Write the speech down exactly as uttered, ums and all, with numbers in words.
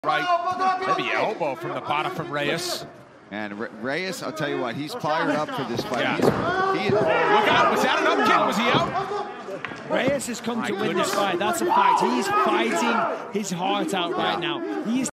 Right, maybe elbow from the bottom from Reyes. And Re Reyes, I'll tell you what, he's fired up for this fight. Yeah. He's, he is, oh, look out, was that an up kick? Was he out? Reyes has come My to win goodness. this fight. That's a fact. He's fighting his heart out right now. He's